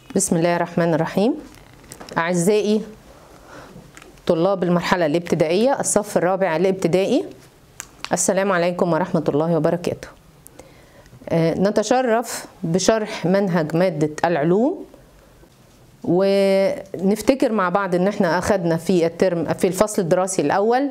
بسم الله الرحمن الرحيم. أعزائي طلاب المرحلة الابتدائية الصف الرابع الابتدائي، السلام عليكم ورحمة الله وبركاته. نتشرف بشرح منهج مادة العلوم، ونفتكر مع بعض ان احنا اخدنا في الفصل الدراسي الاول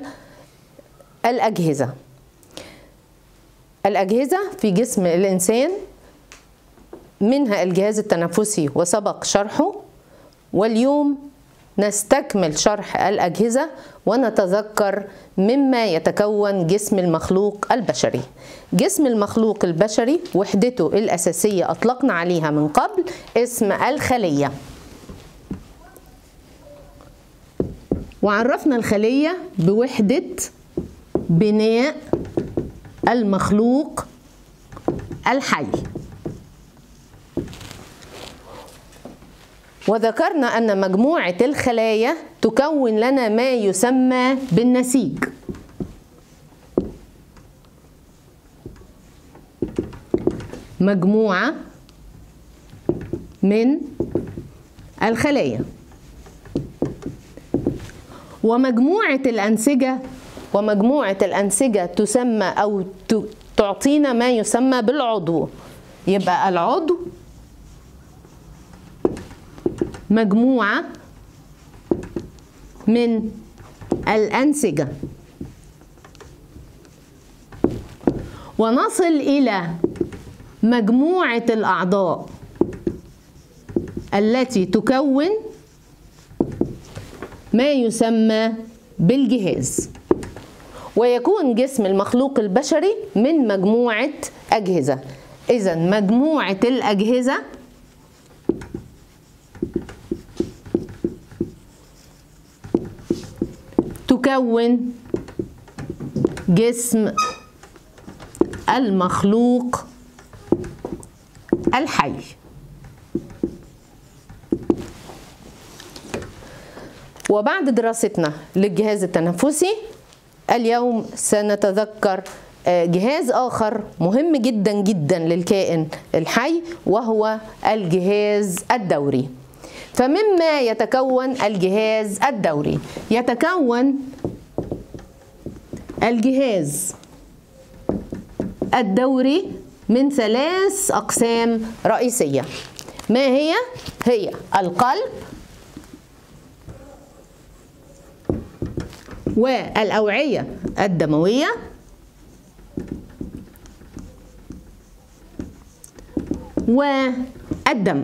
الأجهزة في جسم الإنسان، منها الجهاز التنفسي وسبق شرحه، واليوم نستكمل شرح الأجهزة ونتذكر مما يتكون جسم المخلوق البشري. جسم المخلوق البشري وحدته الأساسية أطلقنا عليها من قبل اسم الخلية، وعرفنا الخلية بوحدة بناء المخلوق الحي، وذكرنا أن مجموعة الخلايا تكون لنا ما يسمى بالنسيج. مجموعة من الخلايا، ومجموعة الأنسجة تسمى أو تعطينا ما يسمى بالعضو. يبقى العضو مجموعة من الأنسجة، ونصل إلى مجموعة الأعضاء التي تكون ما يسمى بالجهاز، ويكون جسم المخلوق البشري من مجموعة أجهزة. إذن مجموعة الأجهزة تكون جسم المخلوق الحي. وبعد دراستنا للجهاز التنفسي، اليوم سنتذكر جهاز آخر مهم جدا جدا للكائن الحي، وهو الجهاز الدوري. فمما يتكون الجهاز الدوري؟ يتكون الجهاز الدوري من 3 أقسام رئيسية. ما هي؟ هي القلب، والأوعية الدموية، والدم.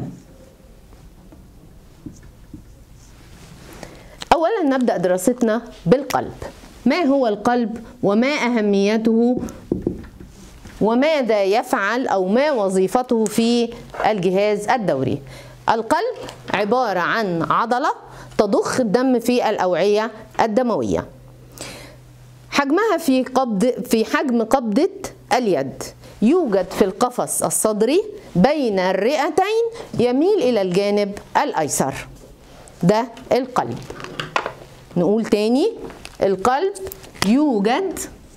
أولا نبدأ دراستنا بالقلب. ما هو القلب وما أهميته وماذا يفعل أو ما وظيفته في الجهاز الدوري؟ القلب عبارة عن عضلة تضخ الدم في الأوعية الدموية. حجمها في حجم قبضة اليد. يوجد في القفص الصدري بين الرئتين، يميل إلى الجانب الأيسر. ده القلب. نقول تاني، القلب يوجد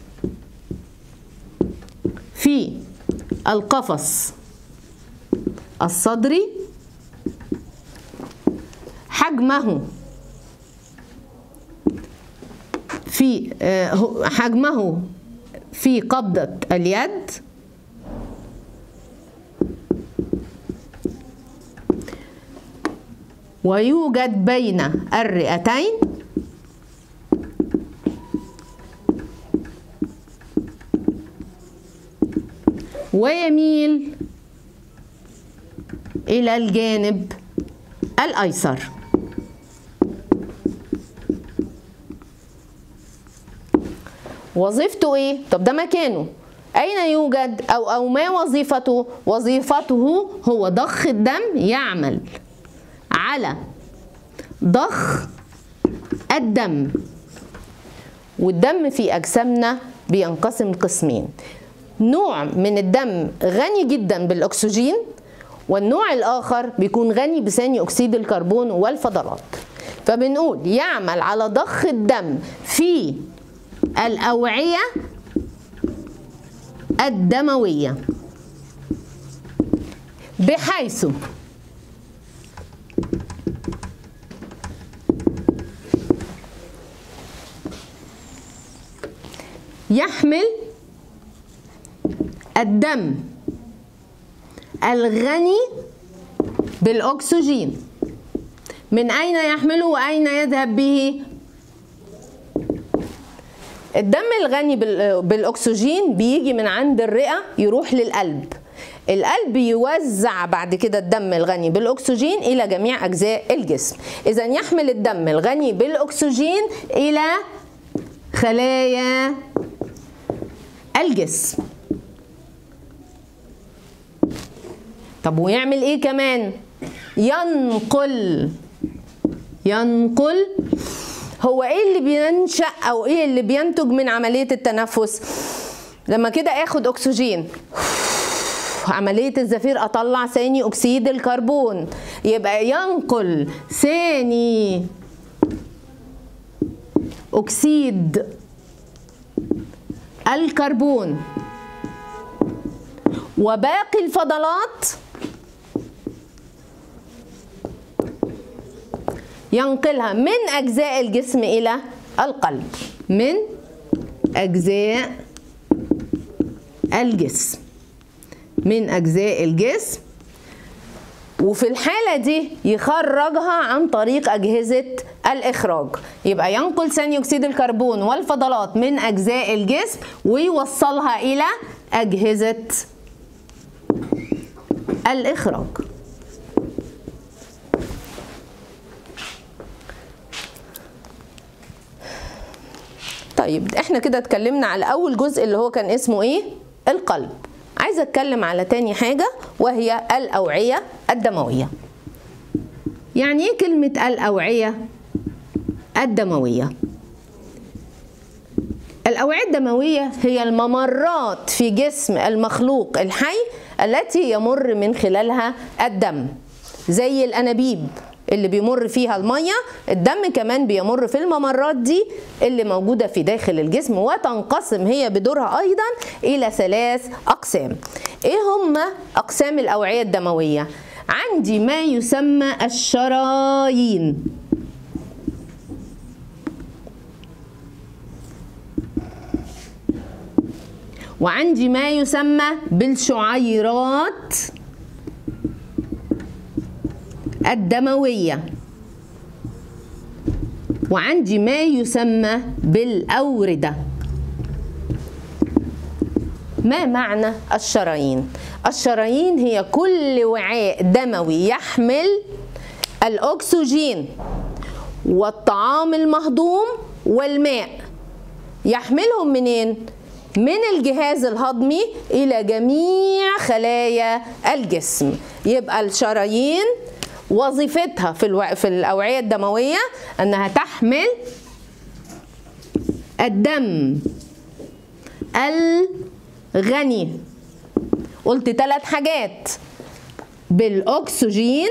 في القفص الصدري، حجمه في قبضة اليد، ويوجد بين الرئتين، ويميل إلى الجانب الأيسر. وظيفته إيه؟ طب ده مكانه أين يوجد أو ما وظيفته؟ وظيفته هو ضخ الدم، يعمل على ضخ الدم. والدم في أجسامنا بينقسم قسمين: نوع من الدم غني جدا بالأكسجين، والنوع الآخر بيكون غني بثاني أكسيد الكربون والفضلات. فبنقول يعمل على ضخ الدم في الأوعية الدموية، بحيث يحمل الدم الغني بالأكسجين. من أين يحمله وأين يذهب به؟ الدم الغني بالأكسجين بيجي من عند الرئة يروح للقلب. القلب يوزع بعد كده الدم الغني بالأكسجين إلى جميع أجزاء الجسم. إذا يحمل الدم الغني بالأكسجين إلى خلايا الجسم. طب ويعمل إيه كمان؟ ينقل. هو إيه اللي بينشأ أو إيه اللي بينتج من عملية التنفس؟ لما كده آخد أكسجين، عملية الزفير أطلع ثاني أكسيد الكربون، يبقى ينقل ثاني أكسيد الكربون وباقي الفضلات ينقلها من أجزاء الجسم إلى القلب. من أجزاء الجسم، من أجزاء الجسم، وفي الحالة دي يخرجها عن طريق أجهزة الإخراج. يبقى ينقل ثاني أكسيد الكربون والفضلات من أجزاء الجسم ويوصلها إلى أجهزة الإخراج. طيب احنا كده اتكلمنا على أول جزء اللي هو كان اسمه إيه؟ القلب. عايزة اتكلم على تاني حاجة وهي الأوعية الدموية. يعني ايه كلمة الأوعية الدموية؟ الأوعية الدموية هي الممرات في جسم المخلوق الحي التي يمر من خلالها الدم، زي الأنابيب اللي بيمر فيها المية، الدم كمان بيمر في الممرات دي اللي موجودة في داخل الجسم، وتنقسم هي بدورها أيضا إلى 3 أقسام. إيه هم أقسام الأوعية الدموية؟ عندي ما يسمى الشرايين، وعندي ما يسمى بالشعيرات الدموية، وعندي ما يسمى بالأوردة. ما معنى الشرايين؟ الشرايين هي كل وعاء دموي يحمل الأكسجين والطعام المهضوم والماء. يحملهم منين؟ من الجهاز الهضمي إلى جميع خلايا الجسم. يبقى الشرايين وظيفتها في الأوعية الدموية أنها تحمل الدم الغني، قلت 3 حاجات، بالأكسجين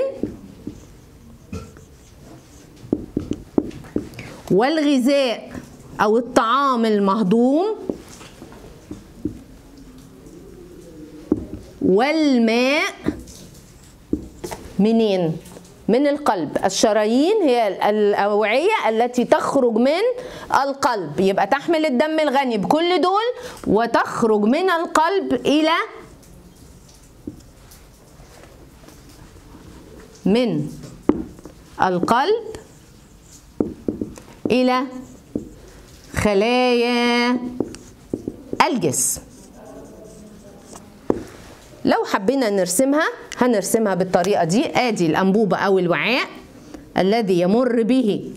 والغذاء أو الطعام المهضوم والماء. منين؟ من القلب. الشرايين هي الأوعية التي تخرج من القلب، يبقى تحمل الدم الغني بكل دول وتخرج من القلب إلى خلايا الجسم. لو حبينا نرسمها هنرسمها بالطريقة دي. ادي الأنبوبة أو الوعاء الذي يمر به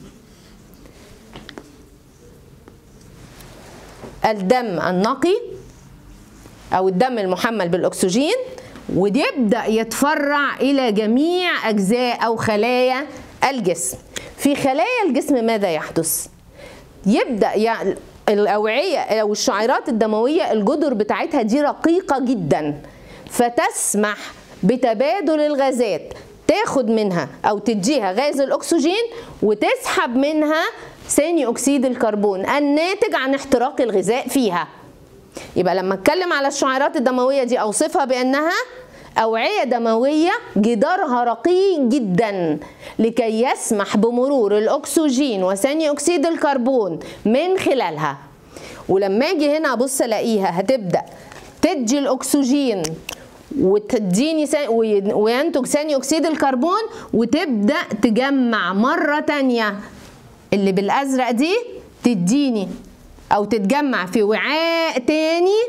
الدم النقي أو الدم المحمل بالأكسجين، ويبدأ يتفرع إلى جميع أجزاء أو خلايا الجسم. في خلايا الجسم ماذا يحدث؟ يبدأ الأوعية أو الشعيرات الدموية الجدر بتاعتها دي رقيقة جدا، فتسمح بتبادل الغازات، تاخد منها أو تديها غاز الأكسجين وتسحب منها ثاني أكسيد الكربون الناتج عن احتراق الغذاء فيها. يبقى لما اتكلم على الشعيرات الدموية دي أوصفها بأنها أوعية دموية جدارها رقيق جدا لكي يسمح بمرور الأكسجين وثاني أكسيد الكربون من خلالها. ولما اجي هنا ابص الاقيها هتبدا تدي الاكسجين وتديني وينتج ثاني اكسيد الكربون، وتبدا تجمع مره تانيه اللي بالازرق دي تديني او تتجمع في وعاء تاني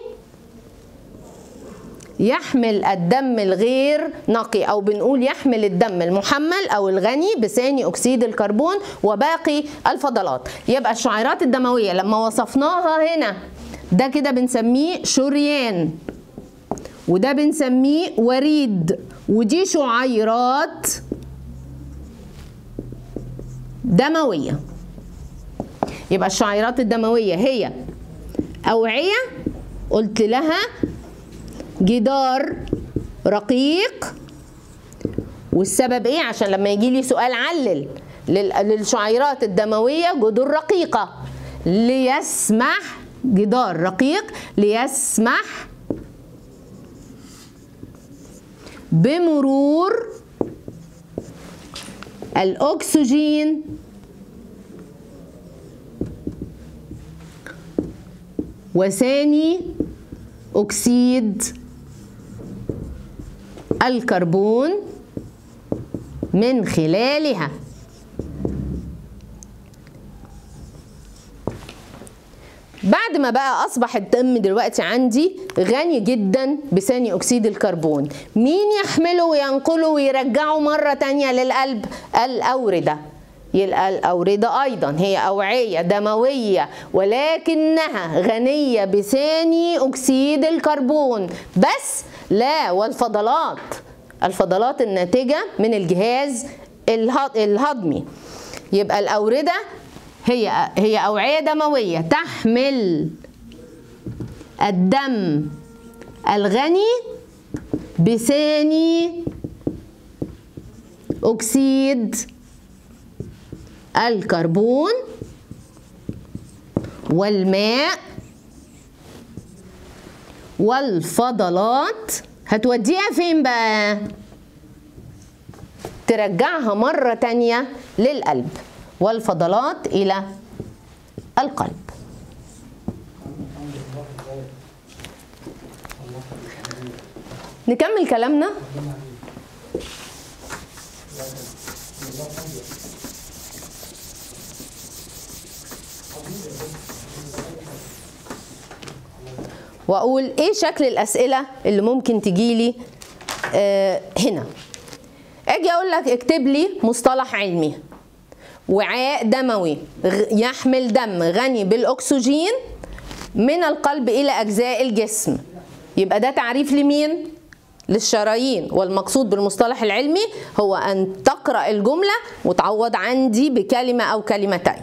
يحمل الدم الغير نقي، او بنقول يحمل الدم المحمل او الغني بثاني اكسيد الكربون وباقي الفضلات. يبقى الشعيرات الدمويه لما وصفناها هنا ده كده بنسميه شريان، وده بنسميه وريد، ودي شعيرات دمويه. يبقى الشعيرات الدمويه هي اوعيه قلت لها جدار رقيق، والسبب ايه؟ عشان لما يجي لي سؤال علل للشعيرات الدمويه جدر رقيقه ليسمح جدار رقيق ليسمح بمرور الأكسجين وثاني أكسيد الكربون من خلالها. بعد ما بقى أصبح الدم دلوقتي عندي غني جدا بثاني أكسيد الكربون، مين يحمله وينقله ويرجعه مرة تانية للقلب؟ الأوردة. الأوردة أيضا هي أوعية دموية ولكنها غنية بثاني أكسيد الكربون بس لا والفضلات، الفضلات الناتجة من الجهاز الهضمي. يبقى الأوردة هي أوعية دموية تحمل الدم الغني بثاني أكسيد الكربون والماء والفضلات. هتوديها فين بقى؟ ترجعها مرة تانية للقلب، والفضلات إلى القلب. نكمل كلامنا. واقول ايه شكل الاسئله اللي ممكن تجيلي هنا. اجي اقول لك اكتب لي مصطلح علمي: وعاء دموي يحمل دم غني بالاكسجين من القلب الى اجزاء الجسم. يبقى ده تعريف لمين؟ للشرايين. والمقصود بالمصطلح العلمي هو ان تقرأ الجمله وتعوض عندي بكلمه او كلمتين.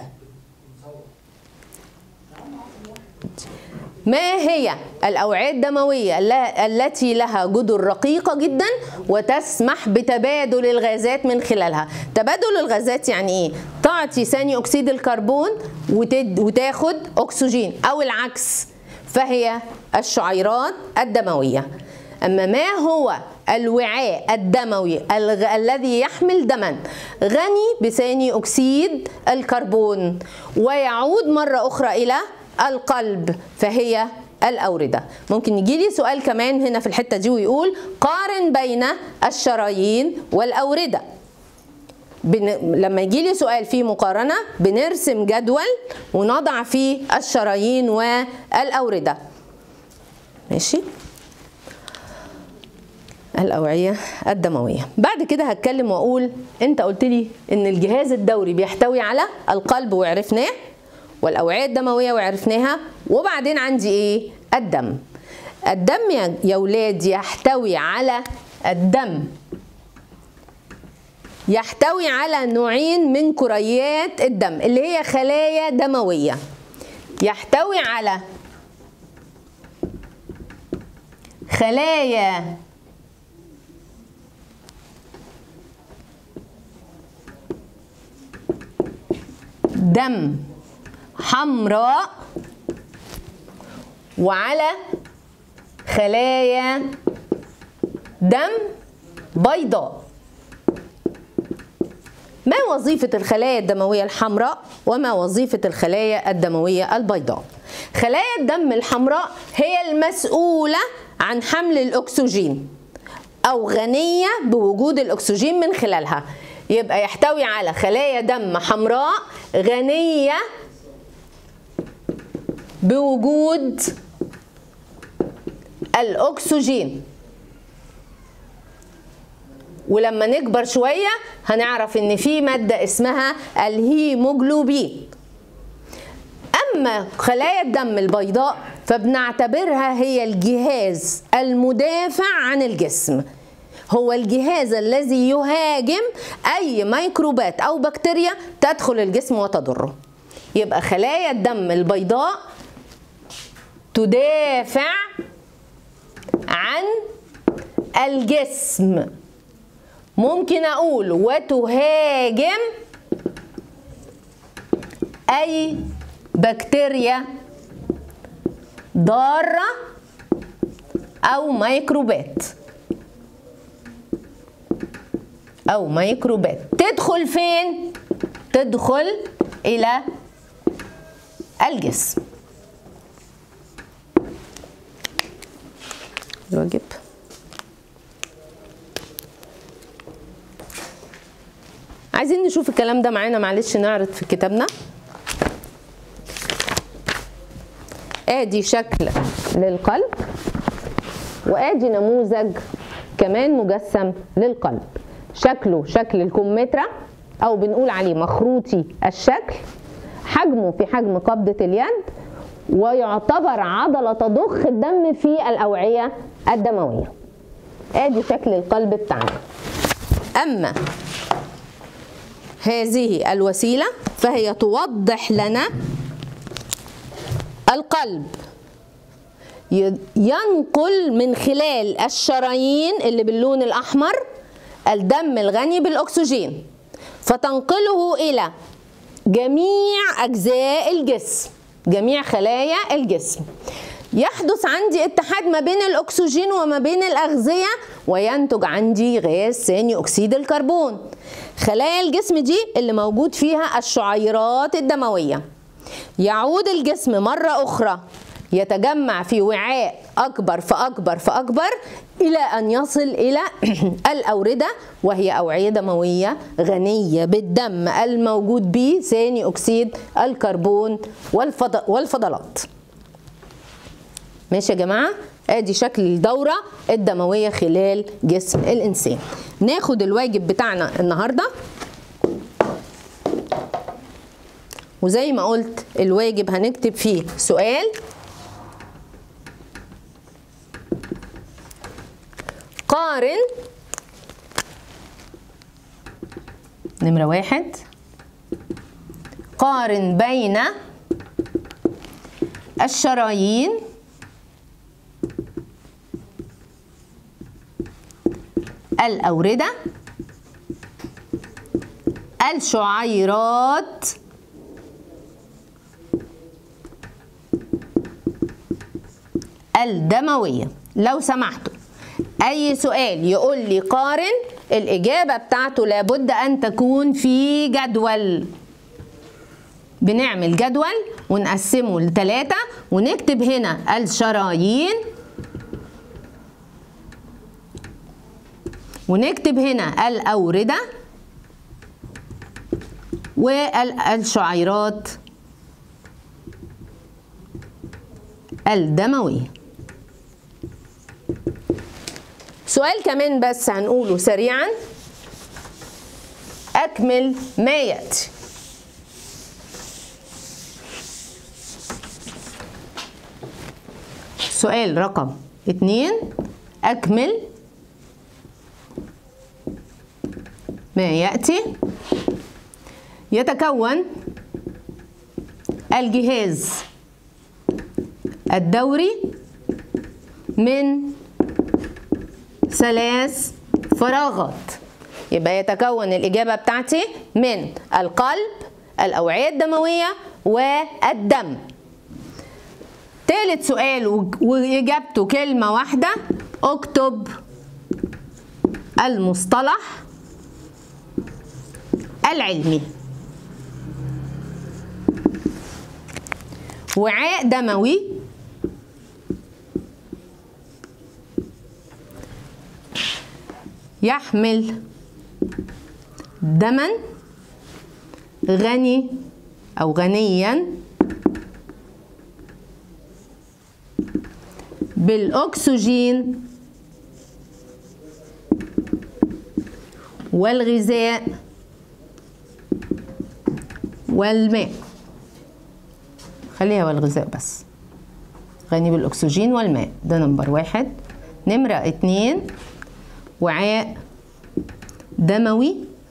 ما هي الأوعية الدموية التي لها جدر رقيقة جدا وتسمح بتبادل الغازات من خلالها؟ تبادل الغازات يعني ايه؟ تعطي ثاني أكسيد الكربون وتاخد أكسجين، أو العكس، فهي الشعيرات الدموية. أما ما هو الوعاء الدموي الذي يحمل دما غني بثاني أكسيد الكربون ويعود مرة أخرى إلى القلب فهي الأوردة. ممكن يجي لي سؤال كمان هنا في الحتة دي ويقول قارن بين الشرايين والأوردة. لما يجي لي سؤال فيه مقارنة بنرسم جدول ونضع فيه الشرايين والأوردة. ماشي؟ الأوعية الدموية. بعد كده هتكلم وأقول أنت قلت لي إن الجهاز الدوري بيحتوي على القلب وعرفناه، والأوعية الدموية وعرفناها، وبعدين عندي إيه؟ الدم. الدم يا ولاد يحتوي على يحتوي على نوعين من كريات الدم اللي هي خلايا دموية. يحتوي على خلايا دم حمراء وعلى خلايا دم بيضاء. ما وظيفة الخلايا الدموية الحمراء وما وظيفة الخلايا الدموية البيضاء؟ خلايا الدم الحمراء هي المسؤولة عن حمل الأكسجين أو غنية بوجود الأكسجين من خلالها. يبقى يحتوي على خلايا دم حمراء غنية بوجود الأكسجين. ولما نكبر شوية هنعرف إن في مادة اسمها الهيموجلوبين. أما خلايا الدم البيضاء فبنعتبرها هي الجهاز المدافع عن الجسم، هو الجهاز الذي يهاجم أي ميكروبات أو بكتيريا تدخل الجسم وتضره. يبقى خلايا الدم البيضاء تدافع عن الجسم، ممكن أقول وتهاجم أي بكتيريا ضارة أو ميكروبات تدخل فين؟ تدخل إلى الجسم. الواجب عايزين نشوف الكلام ده معانا، معلش نعرض في كتابنا. ادي شكل للقلب وادي نموذج كمان مجسم للقلب. شكله شكل الكمثرى او بنقول عليه مخروطي الشكل، حجمه في حجم قبضة اليد، ويعتبر عضلة تضخ الدم في الأوعية الدموية. ادي شكل القلب بتاعنا. اما هذه الوسيلة فهي توضح لنا القلب ينقل من خلال الشرايين اللي باللون الأحمر الدم الغني بالأكسجين، فتنقله إلى جميع أجزاء الجسم، جميع خلايا الجسم. يحدث عندي اتحاد ما بين الأكسجين وما بين الأغذية وينتج عندي غاز ثاني أكسيد الكربون. خلايا الجسم دي اللي موجود فيها الشعيرات الدموية. يعود الجسم مرة أخرى يتجمع في وعاء أكبر فأكبر فأكبر إلى أن يصل إلى الأوردة، وهي أوعية دموية غنية بالدم الموجود به ثاني أكسيد الكربون والفضلات. ماشي يا جماعة؟ ادي شكل الدورة الدموية خلال جسم الإنسان. ناخد الواجب بتاعنا النهاردة، وزي ما قلت الواجب هنكتب فيه سؤال قارن نمرة 1 قارن بين الشرايين الأوردة الشعيرات الدموية. لو سمحتوا أي سؤال يقول لي قارن، الإجابة بتاعته لابد أن تكون في جدول. بنعمل جدول ونقسمه ل3 ونكتب هنا الشرايين ونكتب هنا الأوردة والشعيرات الدموية. سؤال كمان بس هنقوله سريعا، أكمل ما يأتي. سؤال رقم 2، أكمل ما يأتي. يتكون الجهاز الدوري من 3 فراغات. يبقى يتكون الإجابة بتاعتي من القلب، الأوعية الدموية، والدم. ثالث سؤال وإجابته كلمة واحدة، اكتب المصطلح العلمي. وعاء دموي يحمل دما غني أو غنيا بالأكسجين والغذاء والماء. خليها والغذاء بس، غني بالأكسجين والماء، ده نمبر 1. نمرة 2 وعاء دموي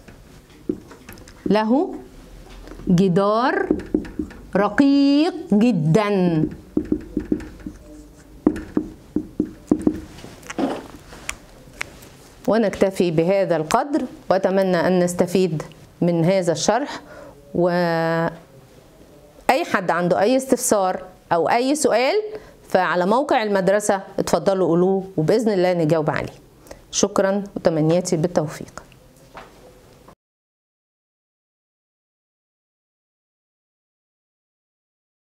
له جدار رقيق جدا. ونكتفي بهذا القدر، وأتمنى أن نستفيد من هذا الشرح. وأي حد عنده أي استفسار أو أي سؤال فعلى موقع المدرسة اتفضلوا قولوه، وبإذن الله نجاوب عليه. شكرا وتمنياتي بالتوفيق.